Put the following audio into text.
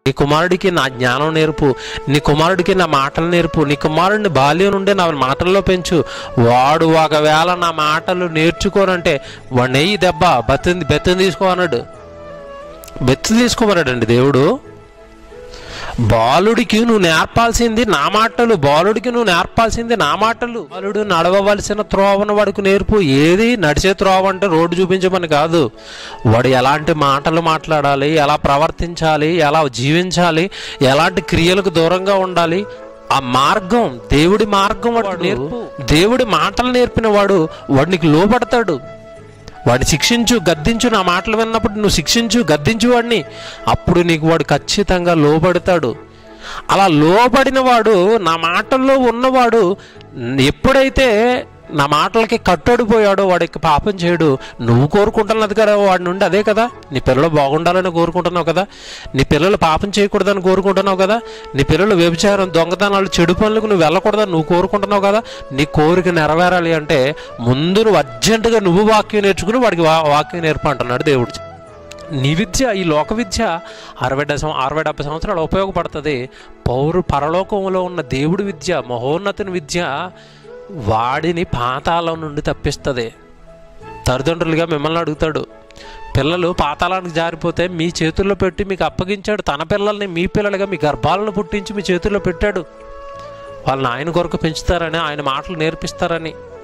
నీ కుమారుడికి నా జ్ఞానం నేర్పు, నీ కుమారుడికి నా మాటలు నేర్పు, నీ కుమారుడిని బాల్యం నుండి నా మాటల్లో పెంచు. వాడు ఒకవేళ నా మాటలు నేర్చుకోనంటే వాడిని నెయ్యి దెబ్బ బెత్తం తీసుకో అన్నాడు. బెత్తం తీసుకోమన్నాడండి దేవుడు. బాలుడికి నువ్వు నేర్పాల్సింది నా మాటలు, బాలుడికి నువ్వు నేర్పాల్సింది నా మాటలు. బాలుడు నడవవలసిన త్రోవను వాడికి నేర్పు. ఏది నడిచే త్రోవ అంటే రోడ్డు చూపించమని కాదు, వాడు ఎలాంటి మాటలు మాట్లాడాలి, ఎలా ప్రవర్తించాలి, ఎలా జీవించాలి, ఎలాంటి క్రియలకు దూరంగా ఉండాలి, ఆ మార్గం, దేవుడి మార్గం వాడు నేర్పు. దేవుడి మాటలు నేర్పిన వాడు నీకు లోబడతాడు. వాడిని శిక్షించు, గద్దించు. నా మాటలు విన్నప్పుడు నువ్వు శిక్షించు, గద్దించు వాడిని. అప్పుడు నీకు వాడు ఖచ్చితంగా లోబడతాడు. అలా లోబడిన వాడు, నా మాటల్లో ఉన్నవాడు ఎప్పుడైతే నా మాటలకి కట్టడిపోయాడో వాడికి పాపం చేయడు. నువ్వు కోరుకుంటున్నది కదా వాడి నుండి అదే కదా. నీ పిల్లలు బాగుండాలని కోరుకుంటున్నావు కదా, నీ పిల్లలు పాపం చేయకూడదని కోరుకుంటున్నావు కదా, నీ పిల్లలు వ్యభిచారం, దొంగతనాలు, చెడు పనులకు నువ్వు వెళ్ళకూడదని నువ్వు కోరుకుంటున్నావు కదా. నీ కోరిక నెరవేరాలి అంటే ముందు నువ్వు అర్జెంటుగా నువ్వు వాక్యం నేర్చుకుని వాడికి వాక్యం నేర్పు అంటున్నాడు దేవుడు. నీ విద్య, ఈ లోక విద్య 60-70 సంవత్సరాలు ఉపయోగపడుతుంది. పరలోకంలో ఉన్న దేవుడి విద్య, మహోన్నతుని విద్య వాడిని పాతాళం నుండి తప్పిస్తుంది. తల్లిదండ్రులుగా మిమ్మల్ని అడుగుతాడు, పిల్లలు పాతాళానికి జారిపోతే మీ చేతుల్లో పెట్టి మీకు అప్పగించాడు. తన పిల్లల్ని మీ పిల్లలుగా మీ గర్భాలను పుట్టించి మీ చేతుల్లో పెట్టాడు. వాళ్ళని ఆయన కొరకు పెంచుతారని, ఆయన మాటలు నేర్పిస్తారని.